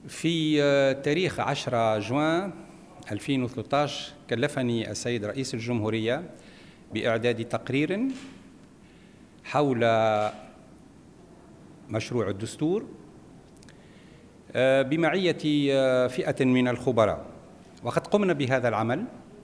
في تاريخ 10 جوان 2013 كلفني السيد رئيس الجمهورية بإعداد تقرير حول مشروع الدستور بمعية فئة من الخبراء، وقد قمنا بهذا العمل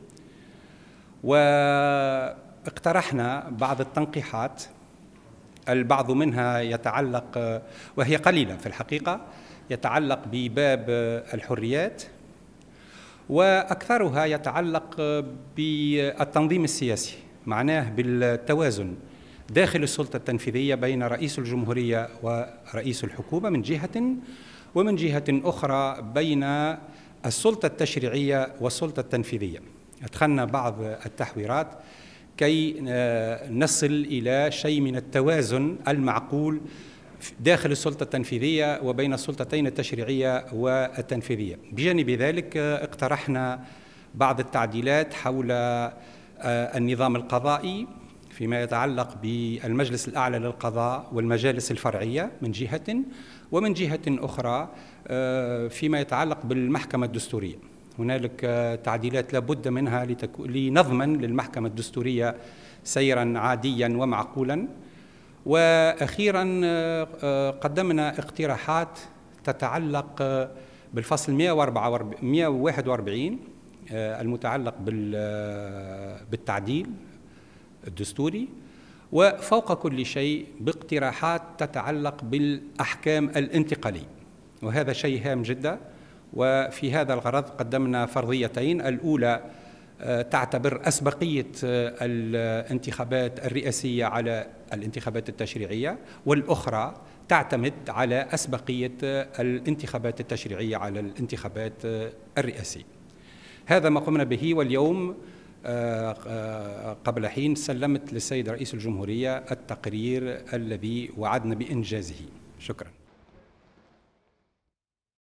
واقترحنا بعض التنقيحات. البعض منها يتعلق، وهي قليلة في الحقيقة، يتعلق بباب الحريات، وأكثرها يتعلق بالتنظيم السياسي، معناه بالتوازن داخل السلطة التنفيذية بين رئيس الجمهورية ورئيس الحكومة من جهة، ومن جهة أخرى بين السلطة التشريعية والسلطة التنفيذية. أدخلنا بعض التحويرات كي نصل إلى شيء من التوازن المعقول داخل السلطة التنفيذية وبين السلطتين التشريعية والتنفيذية. بجانب ذلك اقترحنا بعض التعديلات حول النظام القضائي فيما يتعلق بالمجلس الأعلى للقضاء والمجالس الفرعية من جهة، ومن جهة أخرى فيما يتعلق بالمحكمة الدستورية. هنالك تعديلات لابد منها لنضمن للمحكمة الدستورية سيراً عادياً ومعقولاً. وأخيراً قدمنا اقتراحات تتعلق بالفصل 141 المتعلق بالتعديل الدستوري، وفوق كل شيء باقتراحات تتعلق بالأحكام الانتقالية، وهذا شيء هام جدا. وفي هذا الغرض قدمنا فرضيتين: الأولى تعتبر أسبقية الانتخابات الرئاسية على الانتخابات التشريعية، والأخرى تعتمد على أسبقية الانتخابات التشريعية على الانتخابات الرئاسية. هذا ما قمنا به، واليوم قبل حين سلمت للسيد رئيس الجمهورية التقرير الذي وعدنا بإنجازه. شكرا.